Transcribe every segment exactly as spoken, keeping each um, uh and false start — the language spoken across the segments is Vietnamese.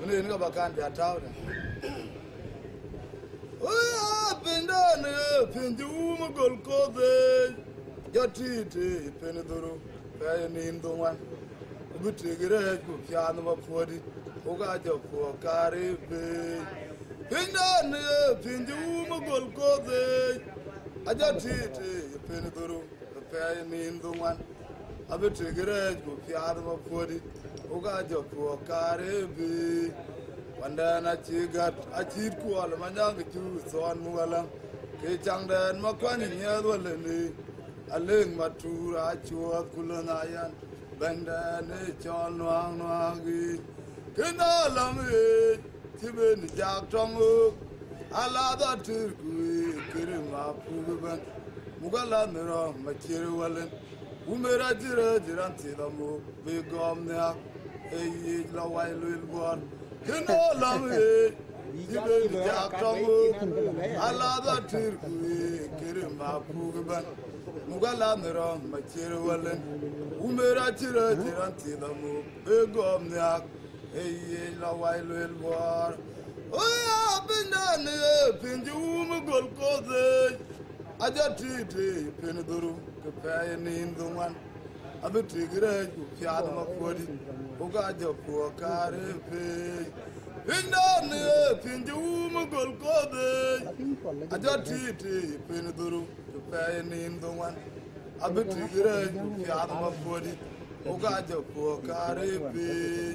Ini ini kebakan jatau dah. Oh, pindah ni pinju mukul kode. Jati ti piniduru kaya ni indungan. Ubuti gerej ku piano mapodi. Oga jopo karibe. Pindah ni pinju mukul kode. Ajati ti piniduru kaya ni indungan. Ubuti gerej ku piano mapodi. Oga jopo karibe. Wandana chigat achir ku al manyang chu son mugalang ke changden makwani nyadwaleni aleng matura chuat kulanayan bandane chon wang wangi kinalam e tiben jak tongu ala da tirku kirma puban mugala mero machir walen umera jira jiran tidamu be gomnya eyi lawai lul bor kino lamwe tibe jaktongo ala da tirku kirma puban mugala mero machir walen umera jira jiran tidamu be gomnya eyi lawai lul bor oya bindane pinju mugol kode ajati ti piniduru kepaye nindungan abiti gerej ku fiad mafodi uga jopo karepe bindane pinju mugol kode ajati ti piniduru kepaye nindungan abiti gerej ku fiad mafodi uga jopo karepe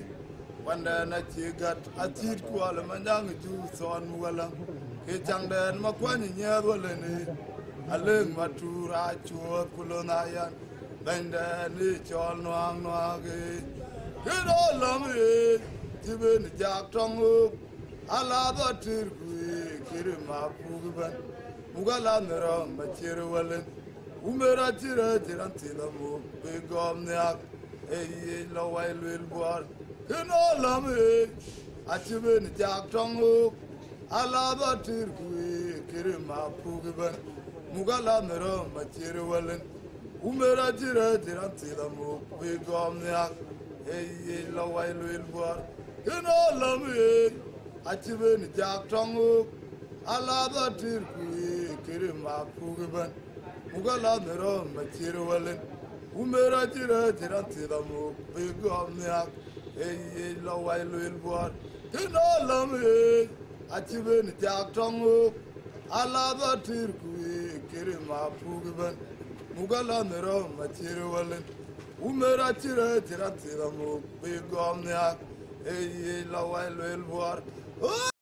wanda na chigat achit ku al manyang ju son mugalang ke changden makwani nyadwaleni aleng matura chuot kulonayan bandani chol noang noage kiro lami tiben jak tongu ala da tirku kirma puban mugala nero machir walen umera tira tiran tilamu be gomnyak ey lawai lul bor kino lami atiben jak tongu ala da tirku kirma puban mugala nero machir walen umera tira tiran tilamu be gomnyak ey lawai lul bor kino lami atiben jak tongu ala da tirku kirma puban mugala nero machir walen umera tira tiran tilamu be gomnyak ey lawai lul bor kino lami atiben jak tongu ala da tirku kirma puban mugala nero machir walen umera tira tiran tilamu be gomnyak ey lawai lul bor